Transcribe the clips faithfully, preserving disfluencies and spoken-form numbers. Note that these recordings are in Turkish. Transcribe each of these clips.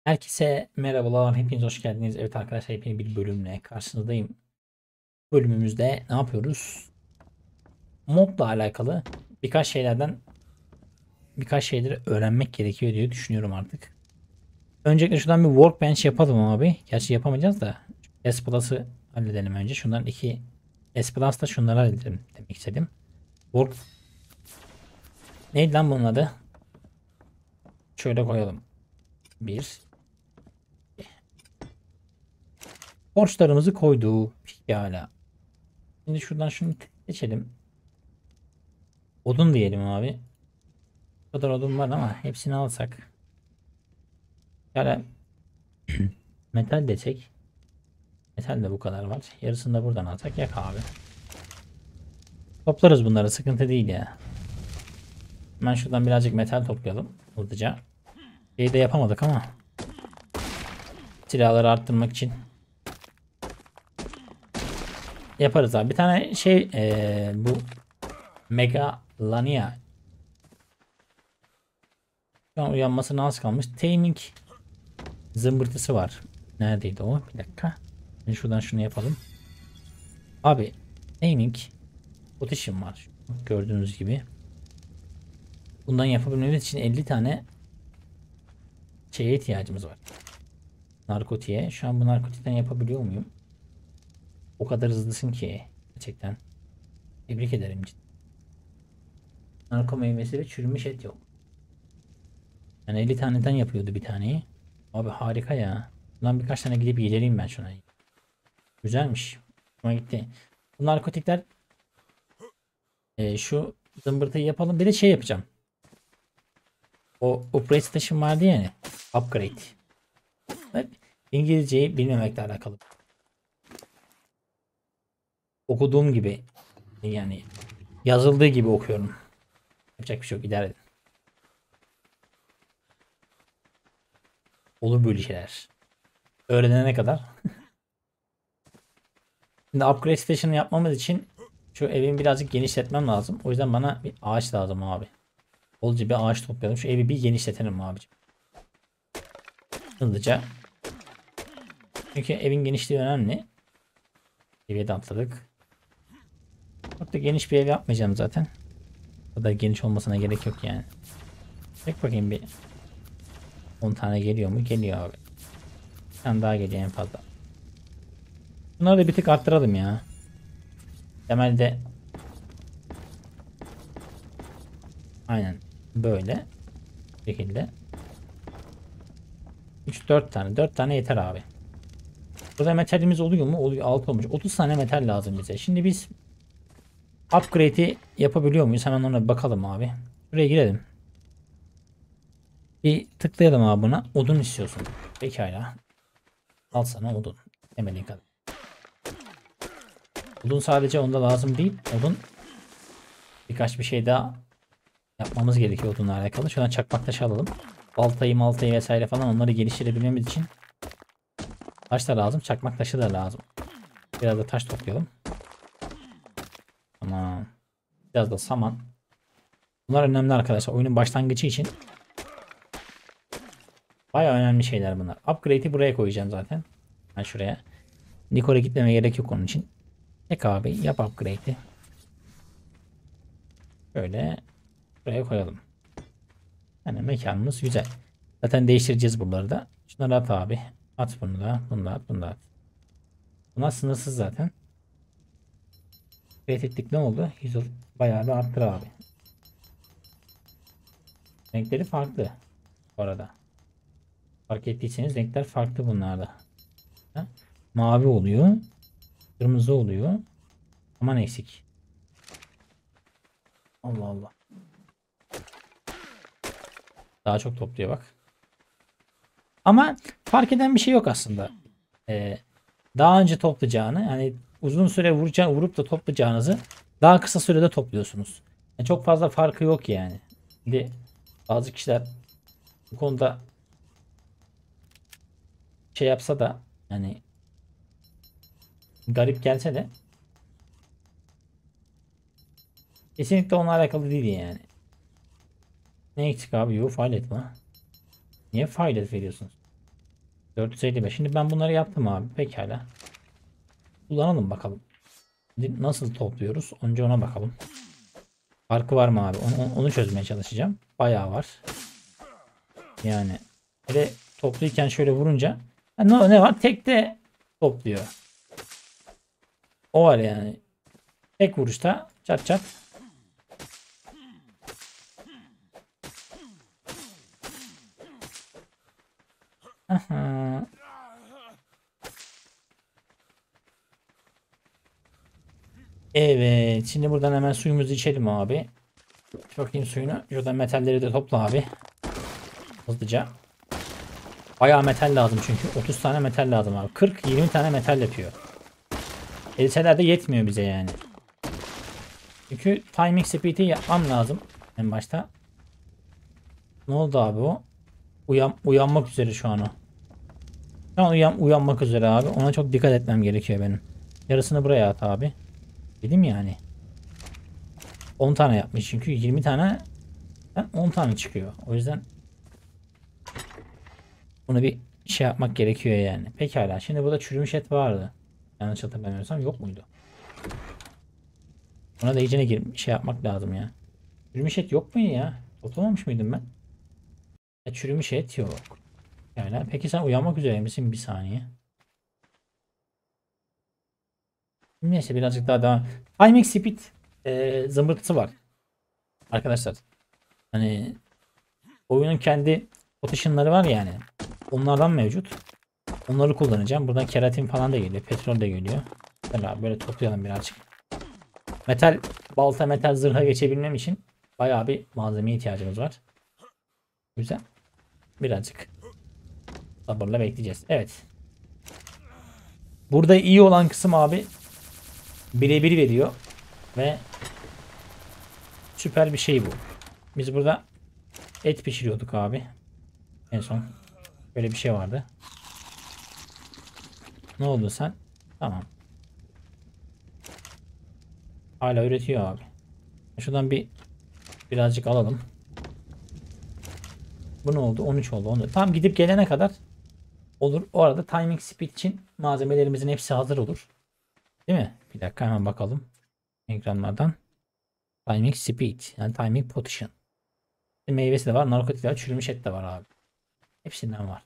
Herkese merhabalar, hepiniz hoş geldiniz. Evet arkadaşlar, yepyeni bir bölümle karşınızdayım. Bölümümüzde ne yapıyoruz? Modla alakalı birkaç şeylerden birkaç şeyleri öğrenmek gerekiyor diye düşünüyorum artık. Öncelikle şuradan bir workbench yapalım abi. Gerçi yapamayacağız da S Plus'ı halledelim önce. Şundan iki S Plus'ta şunları halledelim demek istedim. Work neydi lan bunun adı? Şöyle koyalım. Bir. Borçlarımızı koyduk. Pekala. Şimdi şuradan şunu seçelim. Odun diyelim abi. Bu kadar odun var ama hepsini alsak. Yani metal desek. Metal de bu kadar var. Yarısını da buradan alsak yak abi. Toplarız bunları, sıkıntı değil ya. Hemen şuradan birazcık metal toplayalım hızlıca. Şeyi de yapamadık ama. Silahları arttırmak için. Yaparız abi. Bir tane şey ee, bu Megalania. Şu an uyanmasına az kalmış. Taming zımbırtısı var. Neredeydi o? Bir dakika. Ben şuradan şunu yapalım. Abi Taming Potassium var. Gördüğünüz gibi. Bundan yapabilmemiz için elli tane şeye ihtiyacımız var. Narkotiğe. Şu an bu narkotikten yapabiliyor muyum? O kadar hızlısın ki. Gerçekten. Tebrik ederim. Narko meyvesi ve çürümüş et yok. Yani elli taneden yapıyordu bir taneyi. Abi harika ya. Bundan birkaç tane gidip yedireyim ben şuna. Güzelmiş. Buna gitti. Bu narkotikler e, şu zımbırtıyı yapalım. Bir de şey yapacağım. O upgrade station vardı ya hani. Upgrade. Hep İngilizceyi bilmemekle alakalı. Okuduğum gibi yani yazıldığı gibi okuyorum. Yapacak bir şey yok, idare edin. Olur böyle şeyler. Öğrenene kadar. Şimdi upgrade station'ı yapmamız için şu evimi birazcık genişletmem lazım. O yüzden bana bir ağaç lazım abi. Bolca bir ağaç toplayalım. Şu evi bir genişletelim abicim. Hızlıca. Çünkü evin genişliği önemli. Seviyede atladık. Çok da geniş bir ev yapmayacağım zaten. O kadar geniş olmasına gerek yok yani. Çek bakayım bir. on tane geliyor mu? Geliyor abi. Bir tane daha geliyor en fazla. Bunları da bir tık arttıralım ya. Temelde aynen böyle şekilde üç dört tane. dört tane yeter abi. Burada metalimiz oluyor mu? Oluyor. altı olmuş. otuz tane metal lazım bize. Şimdi biz upgrade'i yapabiliyor muyuz? Hemen ona bir bakalım abi. Buraya girelim. Bir tıklayalım abi buna. Odun istiyorsun. Pekala. Al sana odun. Temelin kadar. Odun sadece onda lazım değil. Odun birkaç bir şey daha yapmamız gerekiyor odunla alakalı. Şuradan çakmak taşı alalım. Baltayı maltayı vesaire falan onları geliştirebilmemiz için taş da lazım. Çakmak taşı da lazım. Biraz da taş toplayalım. Tamam. Biraz da saman. Bunlar önemli arkadaşlar. Oyunun başlangıcı için bayağı önemli şeyler bunlar. Upgrade'i buraya koyacağım zaten. Ben şuraya. Nicole'e gitmeme gerek yok onun için. Tek abi yap upgrade'i. Böyle buraya koyalım. Yani mekanımız güzel. Zaten değiştireceğiz buraları da. Şunları at abi. At bunu da. Bunu da at. Bunu da at. Bunlar sınırsız zaten. Upgrade ettik, ne oldu? yüz bayağı bir arttır abi. Renkleri farklı. Bu arada. Fark ettiyseniz renkler farklı bunlarda. Mavi oluyor. Kırmızı oluyor. Aman eksik. Allah Allah. Daha çok topluyor bak. Ama fark eden bir şey yok aslında. Ee, daha önce toplayacağını, yani uzun süre vuracağını, vurup da toplayacağınızı daha kısa sürede topluyorsunuz. Yani çok fazla farkı yok yani. Şimdi bazı kişiler bu konuda şey yapsa da, yani garip gelse de kesinlikle onunla alakalı değil yani. Ne eksik abi? Yok, failet mi? Niye failet veriyorsunuz? dört yüz elli beş. Şimdi ben bunları yaptım abi. Pekala. Kullanalım bakalım. Şimdi nasıl topluyoruz? Önce ona bakalım. Farkı var mı abi? Onu, onu çözmeye çalışacağım. Bayağı var. Yani bir de topluyken şöyle vurunca ne, ne var? Tek de topluyor. O var yani. Tek vuruşta çat çat. Aha. Evet. Şimdi buradan hemen suyumuzu içelim abi. Çok iyi suyunu. Şuradan metalleri de topla abi. Hızlıca. Bayağı metal lazım çünkü. otuz tane metal lazım abi. kırk yirmi tane metal yapıyor. Elseler de yetmiyor bize yani. Çünkü timing speed'i yapmam lazım. En başta. Ne oldu abi o? Uyan, uyanmak üzere şu an o. Şu an uyan, uyanmak üzere abi. Ona çok dikkat etmem gerekiyor benim. Yarısını buraya at abi. Dedim yani. on tane yapmış çünkü yirmi tane on tane çıkıyor. O yüzden bunu bir şey yapmak gerekiyor yani. Pekala. Şimdi burada çürümüş et vardı. Yanlış hatırlamıyorsam yok muydu? Ona da iyicene gir şey yapmak lazım ya. Çürümüş et yok mu ya? Toplamamış mıydım ben? Ya çürümüş et yok. Yani peki sen uyanmak üzere misin? Bir saniye. Neyse birazcık daha devam. Timing speed e, zımbırtısı var. Arkadaşlar. Hani oyunun kendi potential'ları var yani. Onlardan mevcut. Onları kullanacağım. Buradan keratin falan da geliyor. Petrol de geliyor. Mesela böyle toplayalım birazcık. Metal balta, metal zırha geçebilmem için bayağı bir malzemeye ihtiyacımız var. O yüzden birazcık sabırla bekleyeceğiz. Evet. Burada iyi olan kısım abi birebir veriyor ve süper bir şey bu. Biz burada et pişiriyorduk abi. En son böyle bir şey vardı. Ne oldu sen? Tamam. Hala üretiyor abi. Şuradan bir birazcık alalım. Bu ne oldu? on üç oldu. on dört. Tam gidip gelene kadar olur. O arada timing speed için malzemelerimizin hepsi hazır olur. Değil mi? Bir dakika hemen bakalım. Ekranlardan. Timing speed. Yani timing potion. Meyvesi de var. Narkotik de var. Çürümüş et de var abi. Hepsinden var.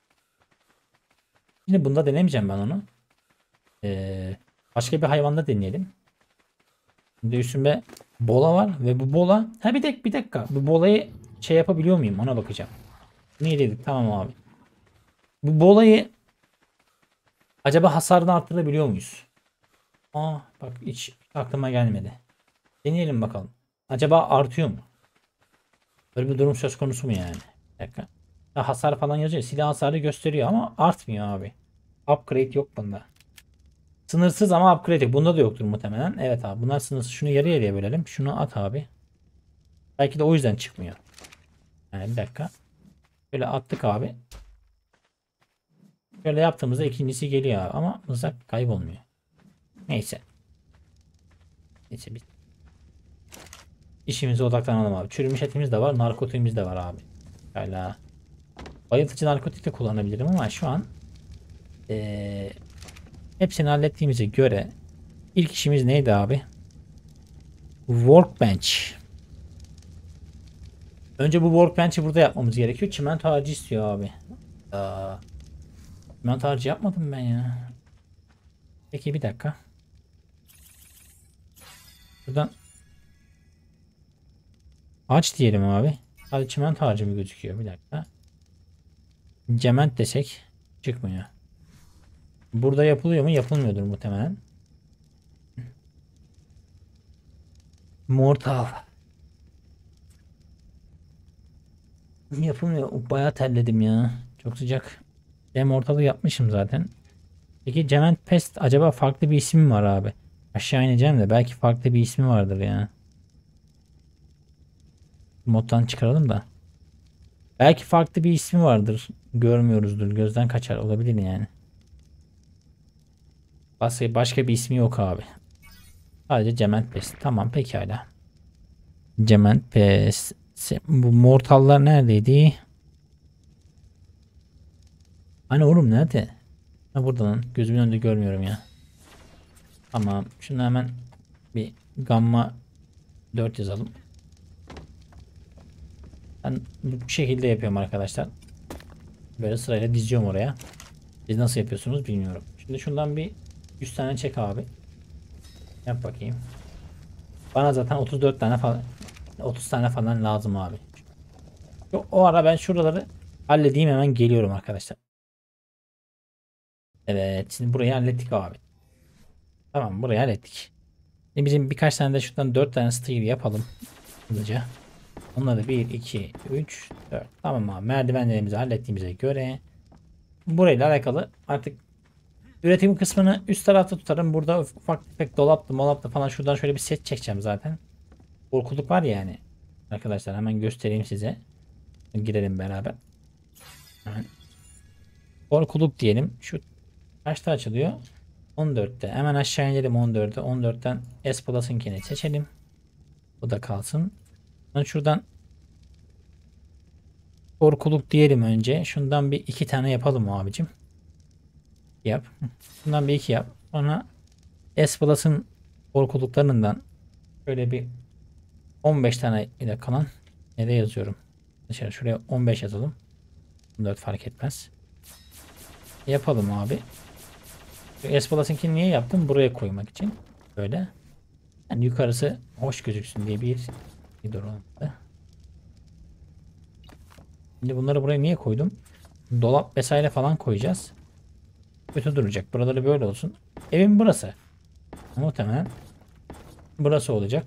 Şimdi bunda denemeyeceğim ben onu. Ee, başka bir hayvanda deneyelim. Şimdi üstümde bola var ve bu bola ha bir dakika bir dakika bu bolayı şey yapabiliyor muyum ona bakacağım. Niye dedik tamam abi. Bu bolayı acaba hasarını arttırabiliyor muyuz? Aa bak hiç aklıma gelmedi. Deneyelim bakalım. Acaba artıyor mu? Böyle bir durum söz konusu mu yani? Bir dakika. Ha, hasar falan yazıyor. Silah hasarı gösteriyor ama artmıyor abi. Upgrade yok bunda. Sınırsız ama upgrade yok. Bunda da yoktur muhtemelen. Evet abi bunlar sınırsız. Şunu yarı yarıya bölelim. Şunu at abi. Belki de o yüzden çıkmıyor. Yani bir dakika. Böyle attık abi. Böyle yaptığımızda ikincisi geliyor abi. Ama mızrak kaybolmuyor. Neyse. Neyse biz işimize odaklanalım abi. Çürümüş etimiz de var. Narkotiğimiz de var abi. Hala. Bayıltıcı narkotik de kullanabilirim ama şu an ee, hepsini hallettiğimize göre ilk işimiz neydi abi? Workbench. Önce bu workbench'i burada yapmamız gerekiyor. Çimento ağacı istiyor abi. Aa, çimento ağacı yapmadım ben ya. Peki bir dakika. Buradan ağaç diyelim abi. Hadi çimento ağacı mı gözüküyor? Bir dakika. Cement desek çıkmıyor. Burada yapılıyor mu? Yapılmıyordur muhtemelen. Mortal. Yapılmıyor. Bayağı terledim ya. Çok sıcak. Ben mortalı yapmışım zaten. Peki Cement Pest acaba farklı bir ismi mi var abi? Aşağı ineceğim de belki farklı bir ismi vardır ya. Moddan çıkaralım da. Belki farklı bir ismi vardır. Görmüyoruzdur. Gözden kaçar. Olabilir yani. Başka, başka bir ismi yok abi. Sadece Cement Pest. Tamam pekala. Cement Pest. Bu mortallar neredeydi? Hani oğlum nerede? Ha burada lan. Gözümün önünde görmüyorum ya. Tamam. Şunu hemen bir gamma dört yazalım. Ben bu şekilde yapıyorum arkadaşlar. Böyle sırayla diziyorum oraya. Siz nasıl yapıyorsunuz bilmiyorum. Şimdi şundan bir yüz tane çek abi. Yap bakayım. Bana zaten otuz dört tane falan otuz tane falan lazım abi. O, o ara ben şuraları halledeyim, hemen geliyorum arkadaşlar. Evet, şimdi burayı hallettik abi. Tamam, burayı hallettik. Şimdi bizim birkaç tane de şuradan dört tane steel yapalım. Hızlıca. Onları bir, iki, üç, dört. Tamam abi, merdivenlerimizi hallettiğimize göre burayla alakalı artık üretim kısmını üst tarafta tutarım. Burada ufak tefek dolaptı molaptı falan, şuradan şöyle bir set çekeceğim zaten. Korkuluk var ya yani. Arkadaşlar hemen göstereyim size. Girelim beraber. Hemen. Korkuluk diyelim. Şu kaçta açılıyor? on dörtte. Hemen aşağı inelim on dörde. on dörtten S Plus'ınkini seçelim. Bu da kalsın. Ben şuradan korkuluk diyelim önce. Şundan bir iki tane yapalım abicim. Yap. Şundan bir iki yap. Sonra S Plus'ın korkuluklarından şöyle bir on beş tane ile kalan nereye yazıyorum? Dışarı şuraya on beş yazalım. on dört fark etmez. Yapalım abi. S Plus'ınkini niye yaptım? Buraya koymak için. Böyle. Yani yukarısı hoş gözüksün diye bir bir durum oldu. Şimdi bunları buraya niye koydum? Dolap vesaire falan koyacağız. Kötü duracak. Buraları böyle olsun. Evim burası. Muhtemelen burası olacak.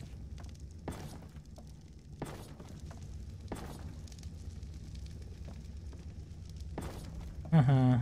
Aha.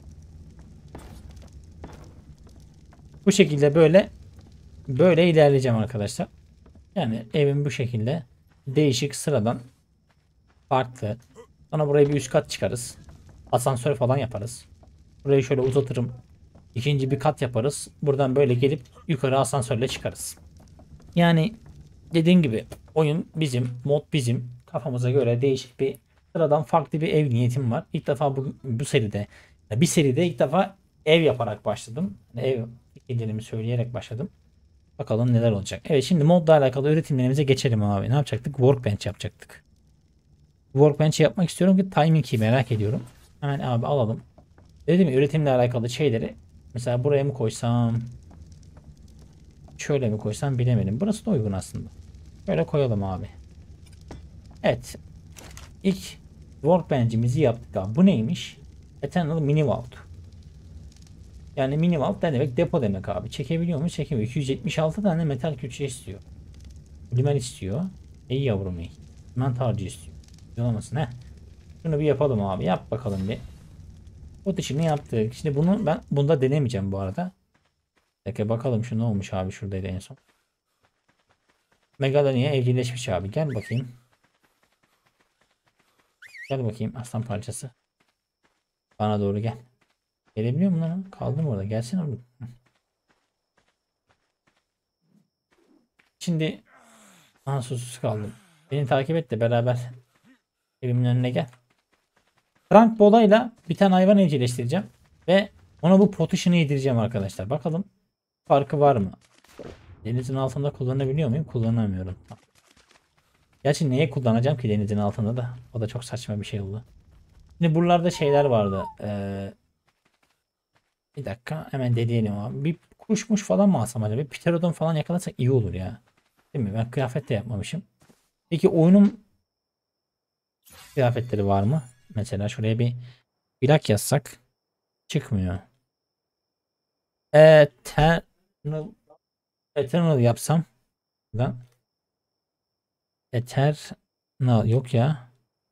Bu şekilde böyle böyle ilerleyeceğim arkadaşlar. Yani evim bu şekilde değişik, sıradan, farklı. Sonra buraya bir üst kat çıkarız. Asansör falan yaparız. Burayı şöyle uzatırım. İkinci bir kat yaparız. Buradan böyle gelip yukarı asansörle çıkarız. Yani dediğim gibi oyun bizim, mod bizim. Kafamıza göre değişik bir, sıradan farklı bir ev niyetim var. İlk defa bu, bu seride, bir seride ilk defa ev yaparak başladım. Ev fikirlerimi söyleyerek başladım. Bakalım neler olacak. Evet, şimdi modla alakalı üretimlerimize geçelim abi. Ne yapacaktık? Workbench yapacaktık. Workbench yapmak istiyorum ki timing'i merak ediyorum. Hemen abi alalım. Dedim ya, üretimle alakalı şeyleri mesela buraya mı koysam, şöyle mi koysam bilemedim. Burası da uygun aslında. Böyle koyalım abi. Evet. İlk workbench'imizi yaptık abi. Bu neymiş? Eternal Mini Vault. Yani Mini Vault ne demek? Depo demek abi. Çekebiliyor mu? Çekemiyor. iki yüz yetmiş altı tane metal külçe istiyor. Polimer istiyor. İyi yavrum iyi. Mantarcı istiyor. Yollamasın he. Şunu bir yapalım abi. Yap bakalım bir. Bu dışını yaptık. Şimdi bunu ben bunda denemeyeceğim bu arada. Peki bakalım şu ne olmuş abi, şuradaydı en son. Megalania evcilleşmiş abi. Gel bakayım. Gel bakayım aslan parçası. Bana doğru gel. Gelebiliyor mu lan? Kaldım orada. Gelsin oğlum. Şimdi aha, susuz kaldım. Beni takip et de beraber evimin önüne gel. Frank Bola'yla bir tane hayvan evcilleştireceğim. Ve ona bu potişini yedireceğim arkadaşlar. Bakalım farkı var mı? Denizin altında kullanabiliyor muyum? Kullanamıyorum. Gerçi neye kullanacağım ki denizin altında da? O da çok saçma bir şey oldu. Şimdi buralarda şeyler vardı. Ee, bir dakika hemen deneyelim abi. Bir kuşmuş falan mı alsam acaba? Bir pterodon falan yakalarsak iyi olur ya. Değil mi? Ben kıyafet de yapmamışım. Peki oyunun kıyafetleri var mı? Mesela şuraya bir plak yazsak çıkmıyor. Eternal Eternal yapsam da Eternal yok ya.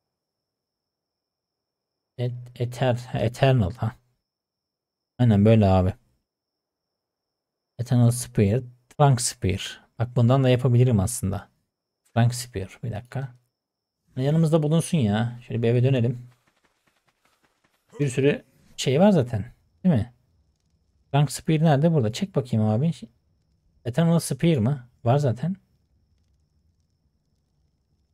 Et, Eter Eternal ha. Aynen böyle abi. Eternal Spear, Trunk Spear. Bak bundan da yapabilirim aslında. Trunk Spear. Bir dakika. Yanımızda bulunsun ya. Şöyle bir eve dönelim. Bir sürü şey var zaten. Değil mi? Trunk Spear nerede? Burada. Çek bakayım abi. Eternal Spear mı? Var zaten.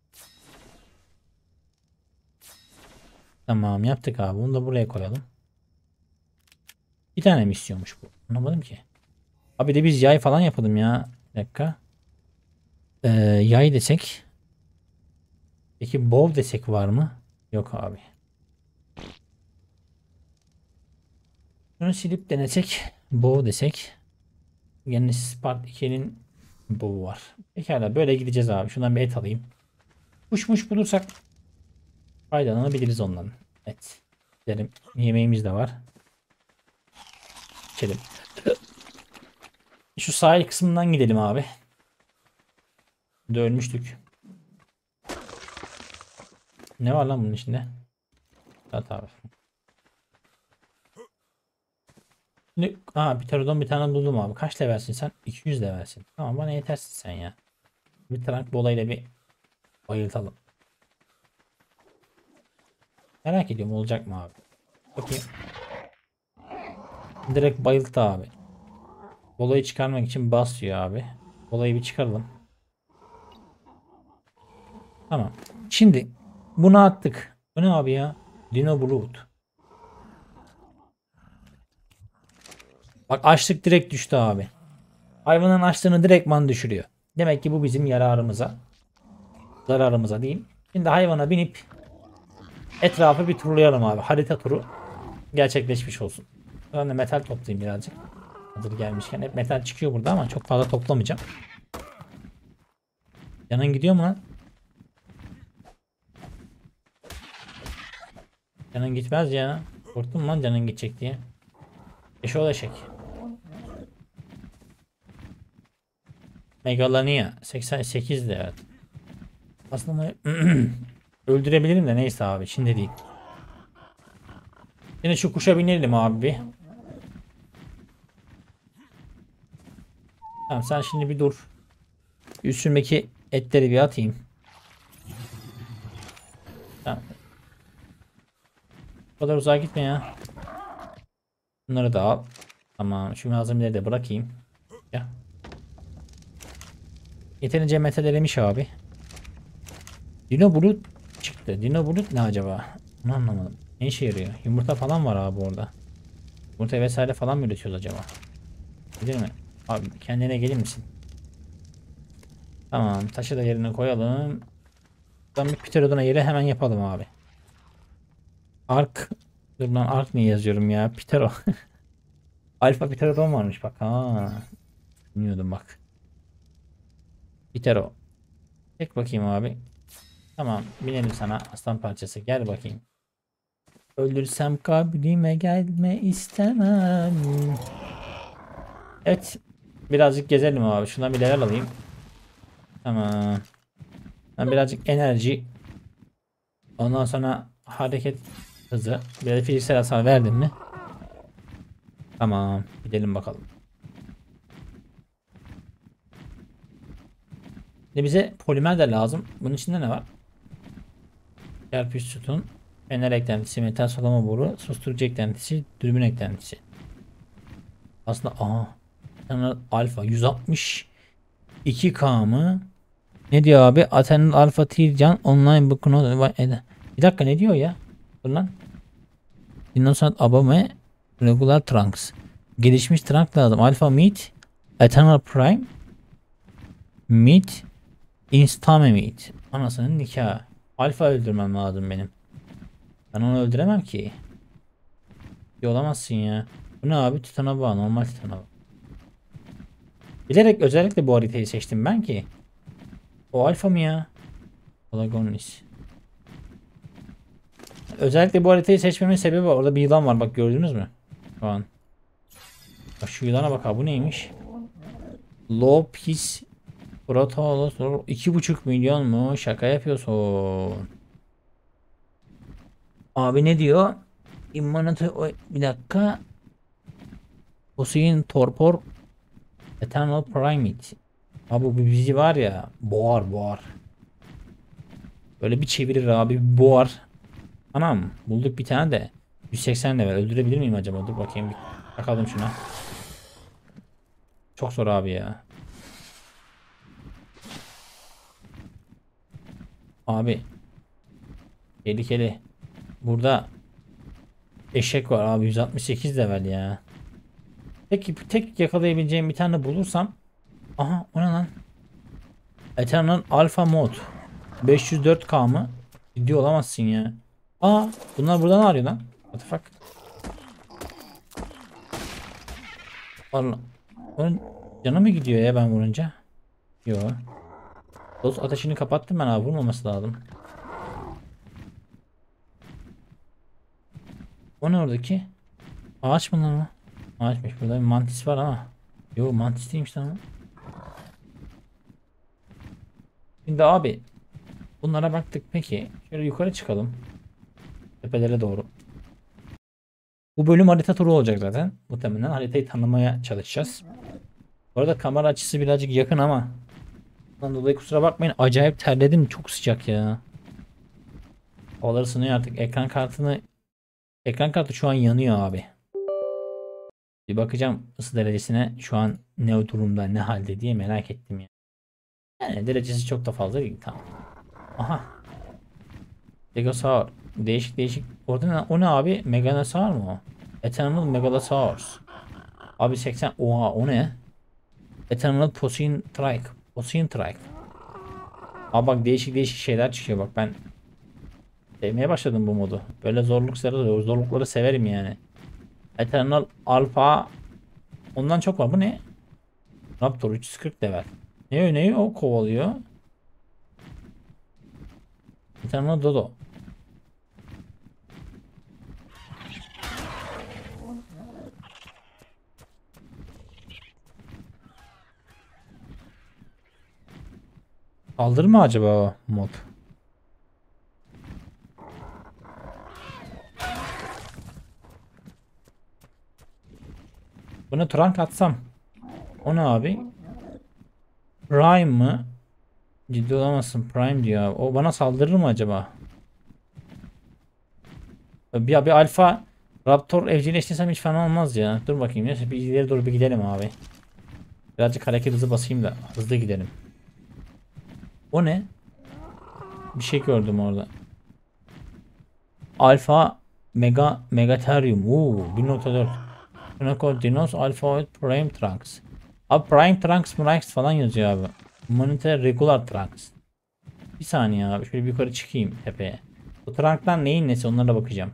Tamam yaptık abi. Bunu da buraya koyalım. Bir tane mi istiyormuş bu? Anlamadım ki. Abi de biz yay falan yapalım ya. Bir dakika. Ee, yay desek. Peki bow desek var mı? Yok abi. Şunu silip denesek. Bow desek. Yine Spark iki'nin bow'u var. Pekala böyle gideceğiz abi. Şundan bir et alayım. Kuşmuş bulursak faydalanabiliriz ondan. Evet. Gidelim. Yemeğimiz de var. İçelim. Şu sahil kısmından gidelim abi. Dönmüştük. Ne var lan bunun içinde? Evet abi. Şimdi, ha bir pterodon bir tane buldum abi. Kaç levelsin sen? iki yüz levelsin. Tamam bana yetersin sen ya. Bir trunk bolayla bir bayıltalım. Merak ediyorum olacak mı abi? Bakayım. Direkt bayılttı abi. Bolayı çıkarmak için basıyor abi. Bolayı bir çıkaralım. Tamam. Şimdi bunu attık. Bu ne abi ya? Dino Blood. Bak açlık direkt düştü abi. Hayvanın açlığını direktman düşürüyor. Demek ki bu bizim yararımıza. Zararımıza değil. Şimdi hayvana binip etrafı bir turlayalım abi. Harita turu gerçekleşmiş olsun. Ben de metal toplayayım birazcık. Hazır gelmişken. Hep metal çıkıyor burada ama çok fazla toplamayacağım. Canın gidiyor mu lan? Canın gitmez ya. Korktum lan canın gidecek diye. Eşoğlu eşek. Megalania seksen sekiz de evet. Aslında öldürebilirim de neyse abi şimdi değil. Yine şu kuşa binelim abi bir. Tamam sen şimdi bir dur. Üstündeki etleri bir atayım. Tamam. Bu kadar uzağa gitme ya. Bunları da al. Tamam şu malzemeleri de bırakayım. Ya. Yeterince metalemiş abi. Dino bulut çıktı. Dino bulut ne acaba? Bunu anlamadım. Ne işe yarıyor? Yumurta falan var abi orada. Yumurta vesaire falan mı üretiyoruz acaba? Bilir mi? Abi kendine gelir misin? Tamam taşı da yerine koyalım. Ben bir pterodona yeri hemen yapalım abi. Ark. Dur lan Ark niye yazıyorum ya? Ptero. Alfa pterodon varmış bak. Ha. Bilmiyordum bak. Ptero. Çek bakayım abi. Tamam binelim sana aslan parçası. Gel bakayım. Öldürsem kabrime gelme istemem. Evet. Birazcık gezelim abi. Şundan bir level alayım. Tamam. Ben birazcık enerji. Ondan sonra hareket hızı. Bir de fiziksel hasar verdim mi? Tamam. Gidelim bakalım. Şimdi bize polimer de lazım. Bunun içinde ne var? Çarpış sütun. Fener eklentisi, metal solama boru, susturucu eklentisi, dürbün eklentisi. Aslında aha. Alfa yüz altmış iki K mı? Ne diyor abi? Aten'in Alfa Tircan online bu konu. Bir dakika ne diyor ya? Dur lan. Innocent Abame Regular Trunks. Gelişmiş trunk lazım. Alpha Meat Eternal Prime Meat Instame Meat. Anasının nikahı. Alfa öldürmem lazım benim. Ben onu öldüremem ki. Bir olamazsın ya. Bu ne abi? Titana bağ. Normal titana bağ. Bilerek özellikle bu haritayı seçtim ben ki. O alfa mı ya? Palagonis. Özellikle bu haritayı seçmemin sebebi var. Orada bir yılan var. Bak gördünüz mü? Şu an. Bak şu yılana bak abi. Bu neymiş? Low Peace Protolos iki buçuk milyon mu? Şaka yapıyorsun. Abi ne diyor? İmmanatı bir dakika. Poseidon Torpor Eternal Primate. Abi bu bizi var ya boğar boğar. Böyle bir çevirir abi boğar. Anam bulduk bir tane de yüz seksen level öldürebilir miyim acaba? Dur bakayım bir bakalım şuna. Çok zor abi ya. Abi tehlikeli. Burada eşek var abi yüz altmış sekiz level ya. Tek, tek yakalayabileceğim bir tane bulursam. Aha, o ne lan? Eternal Alpha Mod. beş yüz dört K mı? Ciddi olamazsın ya. Aa, bunlar buradan arıyor lan. What the fuck? Allah. Onun canı mı gidiyor ya ben vurunca? Yo. Dost ateşini kapattım ben abi, vurmaması lazım. O ne oradaki? Ağaç mı lan o? Ağaçmış, burada bir mantis var ama. Yo, mantis değilmiş lan o. Şimdi abi bunlara baktık, peki şöyle yukarı çıkalım. Tepelere doğru. Bu bölüm harita turu olacak zaten. Muhtemelen haritayı tanımaya çalışacağız. Bu arada kamera açısı birazcık yakın ama bundan dolayı kusura bakmayın, acayip terledim, çok sıcak ya. Havalar ısınıyor artık. Ekran kartını ekran kartı şu an yanıyor abi. Bir bakacağım ısı derecesine şu an ne durumda, ne halde diye merak ettim ya. Yani derecesi çok da fazla değil, tamam. Aha. Stegosaur. Değişik değişik. Orada ne, o ne abi? Meganosaur mu o? Eternal Megalosaurus. Abi seksen. Oha, o ne? Eternal Poseidon Trike. Poseidon Trike. Abi bak, değişik değişik şeyler çıkıyor bak, ben sevmeye başladım bu modu. Böyle zorlukları, zorlukları severim yani. Eternal Alpha. Ondan çok var. Bu ne? Raptor üç yüz kırk level. Ne ne o kovalıyor? Eternal Dodo. Kaldır mı acaba o mod? Buna trunk atsam. O ne abi? Prime mı? Ciddi olamazsın, Prime diyor abi. O bana saldırır mı acaba? Bir, bir alfa Raptor evcilleştirsem hiç fena olmaz ya. Dur bakayım. Neyse, bir ileri doğru bir gidelim abi. Birazcık hareket hızı basayım da hızlı gidelim. O ne? Bir şey gördüm orada. Alfa Mega Megatherium. Oo, bir nokta dört. Pinnacle Dinos Alpha Prime Trunks. Abi Prime Trunks Trunks falan yazıyor abi. Monitor Regular Trunks. Bir saniye abi, şöyle bir yukarı çıkayım tepeye. Bu trunklar neyin nesi, onlara bakacağım.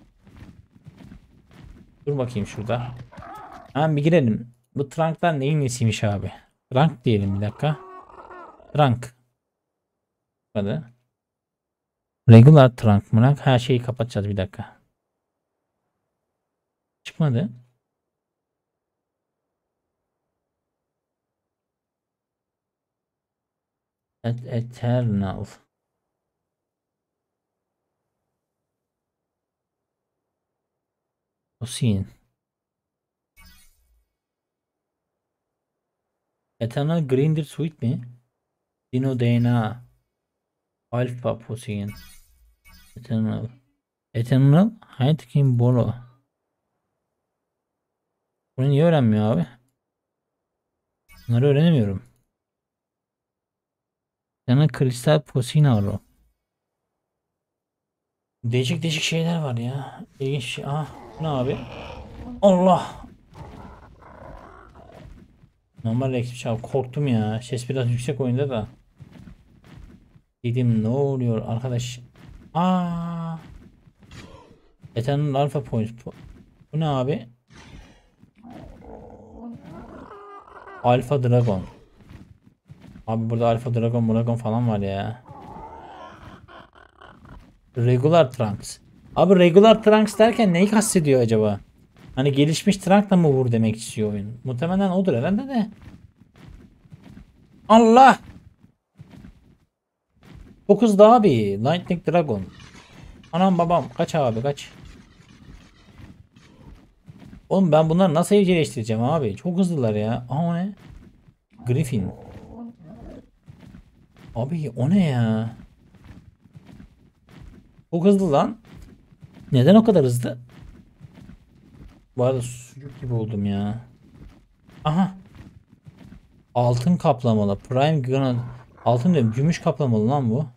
Dur bakayım şurada. Hemen bir girelim. Bu trunklar neyin nesiymiş abi? Trunk diyelim, bir dakika. Trunk. Hadi. Regular trunk mı? Her şeyi kapatacağız, bir dakika. Çıkmadı. Et Eternal. Ocean. Eternal Grinder Suite mi? Dino D N A. Alpha Poseidon. Eternal. Eternal Hayatkin Bolo. Bunu niye öğrenmiyor abi? Bunları öğrenemiyorum. Eternal Kristal Posinaro. Değişik değişik şeyler var ya. İlginç şey. Ah, ne abi? Allah. Normal ekip abi, korktum ya. Ses biraz yüksek oyunda da. Dedim ne oluyor arkadaş? Aa. Eternal Alpha Point. Bu ne abi? Alpha Dragon. Abi burada Alpha Dragon, Dragon falan var ya. Regular Trunks. Abi Regular Trunks derken neyi kastediyor acaba? Hani gelişmiş Trunk'la mı vur demek istiyor oyun? Muhtemelen odur herhalde de. Allah! Çok hızlı abi. Lightning Dragon. Anam babam. Kaç abi, kaç. Oğlum ben bunları nasıl evcilleştireceğim abi? Çok hızlılar ya. Aa, o ne? Griffin. Abi o ne ya? Çok hızlı lan. Neden o kadar hızlı? Bu arada sucuk gibi oldum ya. Aha. Altın kaplamalı. Prime Granat. Altın diyorum. Gümüş kaplamalı lan bu.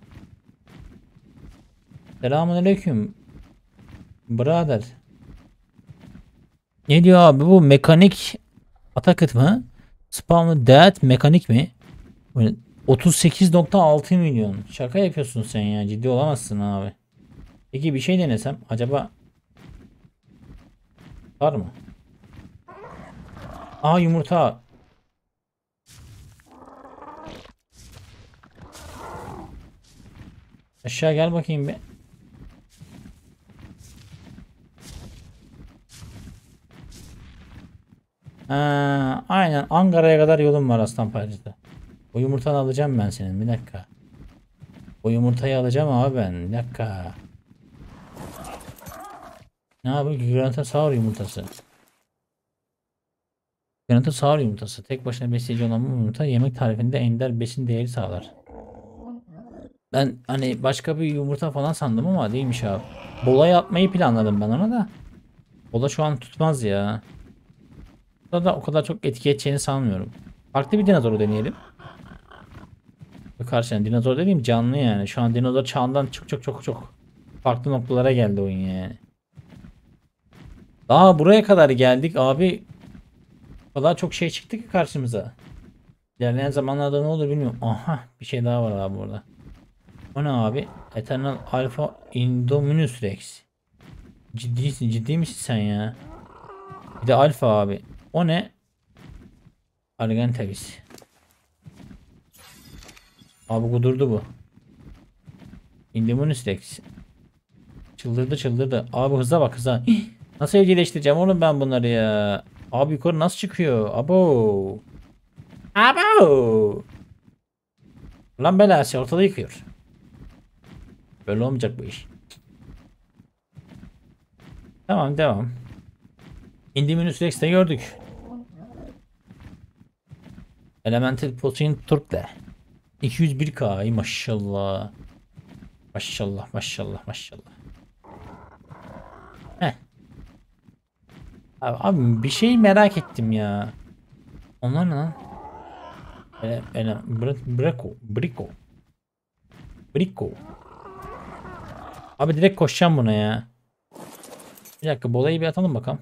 Selamünaleyküm. Brother. Ne diyor abi bu mekanik atak mı? Spawn death mekanik mi? Böyle otuz sekiz nokta altı milyon. Şaka yapıyorsun sen ya. Ciddi olamazsın abi. Peki bir şey denesem acaba var mı? Aa yumurta. Aşağı gel bakayım bir. Ha, aynen Ankara'ya kadar yolum var aslan parçası. O yumurtanı alacağım ben senin. Bir dakika. O yumurtayı alacağım abi ben. Bir dakika. Ne yapıyor? Giganotosaurus yumurtası. Giganotosaurus yumurtası. Tek başına besleyici olan bu yumurta yemek tarifinde ender besin değeri sağlar. Ben hani başka bir yumurta falan sandım ama değilmiş abi. Bola atmayı planladım ben ona da. Bola şu an tutmaz ya. Da da o kadar çok etki edeceğini sanmıyorum. Farklı bir dinozoru deneyelim. Karşına dinozor dediğim canlı yani. Şu an dinozor çağından çok çok çok çok farklı noktalara geldi oyun yani. Daha buraya kadar geldik abi. O kadar çok şey çıktı ki karşımıza. İlerleyen zamanlarda ne olur bilmiyorum. Aha bir şey daha var abi burada. O ne abi? Eternal Alpha Indominus Rex. Ciddisin, ciddi misin sen ya? Bir de Alpha abi. O ne? Argentavis. Abi kudurdu bu. Indominus Rex. Çıldırdı çıldırdı. Abi hıza bak hıza. Nasıl evcilleştireceğim oğlum ben bunları ya? Abi yukarı nasıl çıkıyor? Abo. Abo. Lan belası ortalığı yıkıyor. Böyle olmayacak bu iş. Tamam devam. Indominus Rex'te gördük. Elemental Protein Turk'le. iki yüz bir K maşallah. Maşallah maşallah maşallah. Heh. Abi, abi bir şey merak ettim ya. Onlar ne lan? Ele, ele, Breko. Briko. Briko. Abi direkt koşacağım buna ya. Bir dakika bolayı bir atalım bakalım.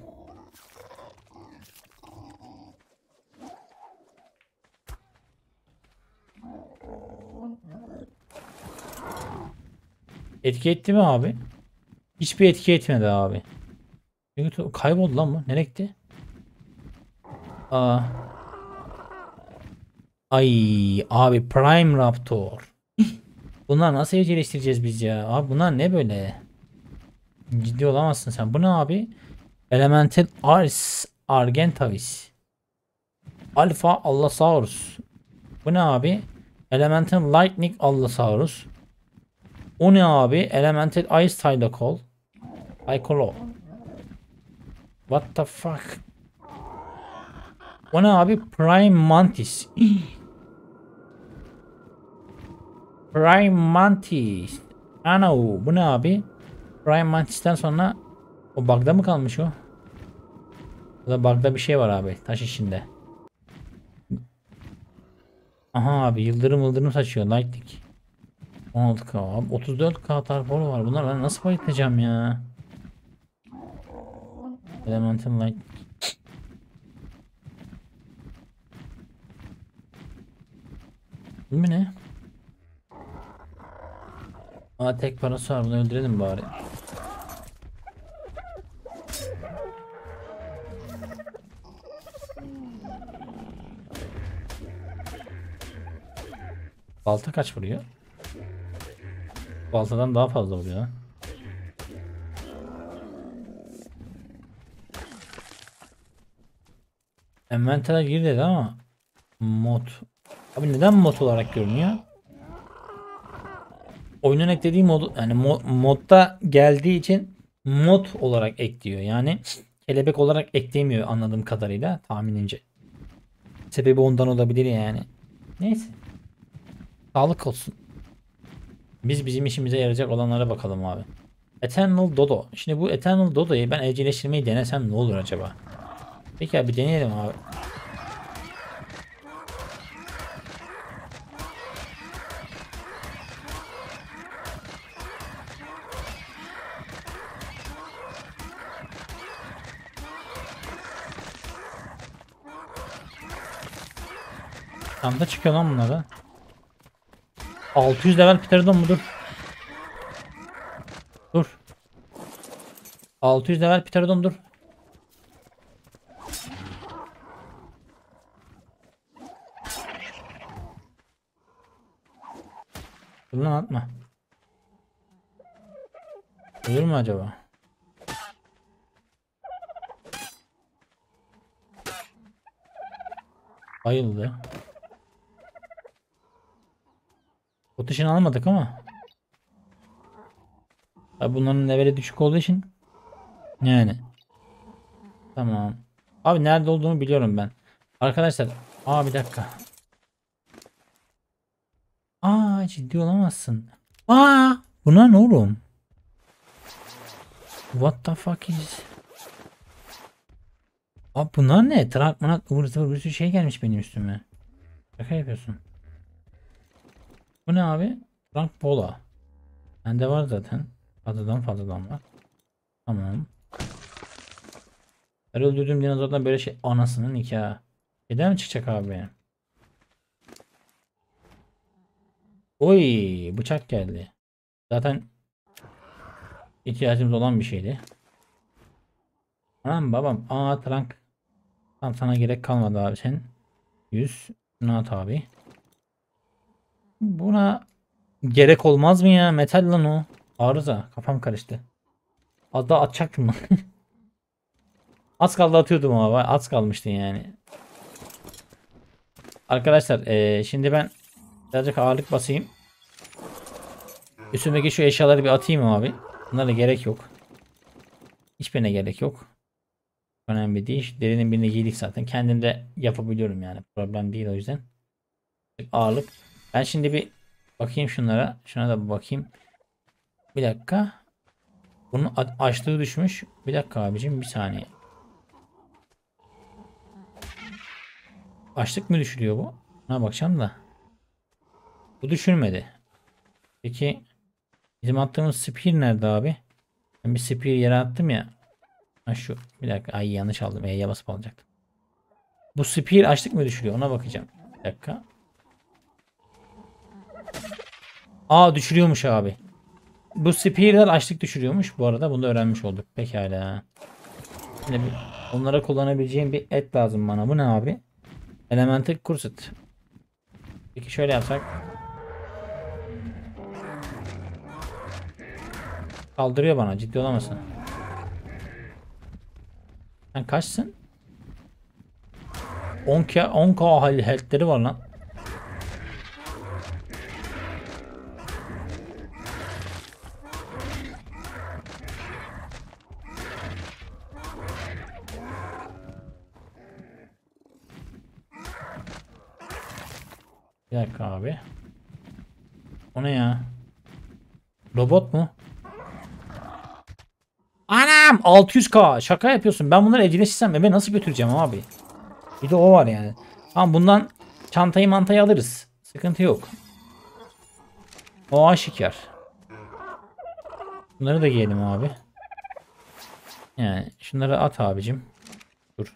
Etki etti mi abi? Hiçbir etki etmedi abi. Çünkü kayboldu lan bu. Nereye gitti? Aa. Ay abi Prime Raptor. Bunlar nasıl evcilleştireceğiz biz ya? Abi bunlar ne böyle? Ciddi olamazsın sen. Bu ne abi? Elemental Ars Argentavis. Alpha Allosaurus. Bu ne abi? Elemental Lightning Allosaurus. O ne abi? Elemental Ice Tydacol. Icolo. What the fuck? O ne abi? Prime Mantis. Prime Mantis. Ana bu ne abi? Prime Mantis'ten sonra o bug'da mı kalmış o? Ya da bug'da bir şey var abi taş içinde. Aha abi yıldırım yıldırım saçıyor Lightning. on altı K abi otuz dört K tarporu var. Bunlar ben nasıl bayılacağım ya? Elemental Lightning. Bu ne? Aa tek parası var bunu öldürelim bari. Balta kaç vuruyor? Baltadan daha fazla vuruyor. Envantere gir dedi ama mod. Abi neden mod olarak görünüyor? Oyunun eklediği mod yani mod, modda geldiği için mod olarak ekliyor. Yani kelebek olarak eklemiyor anladığım kadarıyla tahminince. Sebebi ondan olabilir yani. Neyse. Sağlık olsun. Biz bizim işimize yarayacak olanlara bakalım abi. Eternal Dodo. Şimdi bu Eternal Dodo'yu ben evcilleştirmeyi denesem ne olur acaba? Peki abi deneyelim abi. Çanta çıkıyor lan bunlara. altı yüz level Pterodon mu? Dur. Dur. altı yüz level Pterodon dur. Dur lan atma. Ölür mü acaba? Bayıldı. Potişini almadık ama. Abi bunların leveli düşük olduğu için. Yani. Tamam. Abi nerede olduğunu biliyorum ben. Arkadaşlar. Aa bir dakika. Aa ciddi olamazsın. Aa buna ne oğlum? What the fuck is? Abi bunlar ne? Trak manak ıvır zıvır bir sürü şey gelmiş benim üstüme. Şaka yapıyorsun. Bu ne abi? Frank Bola. Bende var zaten. Fazladan fazladan var. Tamam. Her öldürdüğüm dinozordan böyle şey anasının nikahı. Neden mi çıkacak abi benim? Oy bıçak geldi. Zaten ihtiyacımız olan bir şeydi. Anam babam. Aa trank. Tam sana gerek kalmadı abi sen. yüz. Şunu at abi. Buna gerek olmaz mı ya? Metal lan o. Arıza. Kafam karıştı. Az daha atacaktım lan. Az kaldı atıyordum ama. Az kalmıştı yani. Arkadaşlar ee, şimdi ben birazcık ağırlık basayım. Üstümdeki şu eşyaları bir atayım abi. Bunlara gerek yok. Hiçbirine gerek yok. Önemli değil. Derinin birini giydik zaten. Kendim de yapabiliyorum yani. Problem değil o yüzden. Ağırlık. Ben şimdi bir bakayım şunlara. Şuna da bir bakayım. Bir dakika. Bunun açlığı düşmüş. Bir dakika abicim bir saniye. Açlık mı düşürüyor bu? Buna bakacağım da. Bu düşürmedi. Peki bizim attığımız spear nerede abi? Ben bir spear yere attım ya. Ha şu. Bir dakika. Ay yanlış aldım. E'ye basıp alacaktım. Bu spear açlık mı düşürüyor? Ona bakacağım. Bir dakika. Aa düşürüyormuş abi. Bu spear'ler açlık düşürüyormuş. Bu arada bunu da öğrenmiş olduk. Pekala. Şimdi bir, onlara kullanabileceğim bir et lazım bana. Bu ne abi? Elemental Curset. Peki şöyle yapsak. Kaldırıyor bana. Ciddi olamazsın. Sen kaçsın? on K on K health'leri var lan. Bir dakika abi. O ne ya? Robot mu? Anam altı yüz K şaka yapıyorsun. Ben bunları evcilleştirsem eve nasıl götüreceğim abi? Bir de o var yani. Tamam bundan çantayı mantayı alırız. Sıkıntı yok. O aşikar. Bunları da giyelim abi. Yani şunları at abicim. Dur.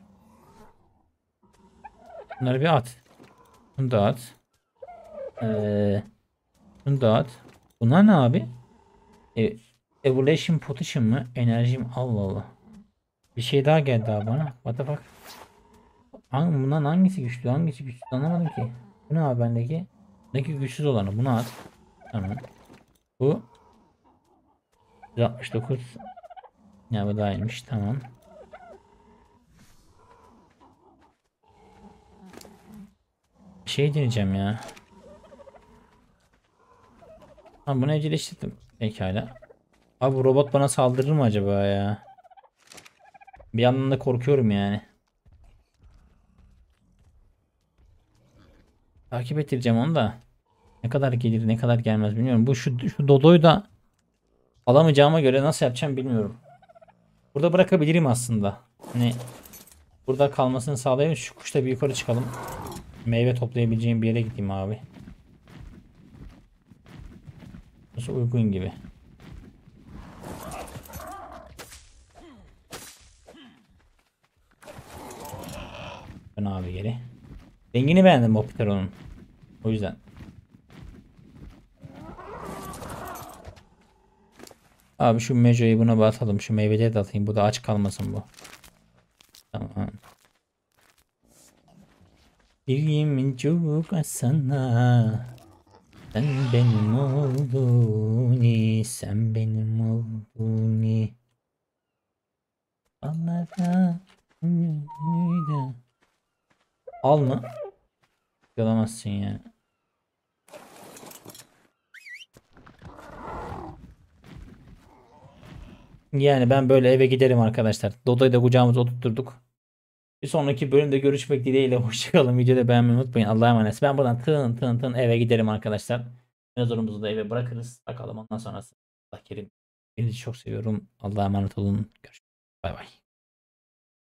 Bunları bir at. Bunu da at. Ee, bunu da at. Bunlar ne abi? E, Evolution Potion mı? Enerjim Allah Allah. Bir şey daha geldi abi bana. What the fuck? Hangi, bundan hangisi güçlü? Hangisi güçlü? Anlamadım ki. Bu ne abi bendeki? Bendeki güçsüz olanı. Bunu at. Tamam. Bu yüz altmış dokuz. Ya bu dahilmiş. Tamam. Bir şey deneyeceğim ya. Ha bunu evcilleştirdim. Pekala. Abi bu robot bana saldırır mı acaba ya? Bir yandan da korkuyorum yani. Takip ettireceğim onu da. Ne kadar gelir ne kadar gelmez bilmiyorum. Bu şu, şu Dodo'yu da alamayacağıma göre nasıl yapacağım bilmiyorum. Burada bırakabilirim aslında. Hani burada kalmasını sağlayayım. Şu kuşla bir yukarı çıkalım. Meyve toplayabileceğim bir yere gideyim abi. Nasıl uygun gibi. Ben abi geri. Rengini beğendim o Pteron'un. O yüzden. Abi şu Mejo'yu buna bir atalım. Şu meyveleri de atayım. Bu da aç kalmasın bu. Tamam. Bir çok sana. Sen benim olduğunu. Sen benim olduğunu. Anlara. Al mı? Yalamazsın ya. Yani ben böyle eve giderim arkadaşlar. Dodo'yu da kucağımıza oturtturduk. Bir sonraki bölümde görüşmek dileğiyle. Hoşçakalın. Videoda beğenmeyi unutmayın. Allah'a emanet. Ben buradan tın tın tın eve giderim arkadaşlar. Dinozorumuzu da eve bırakırız. Bakalım ondan sonrası. Allah kerim. Beni çok seviyorum. Allah'a emanet olun. Görüşürüz. Bay bay.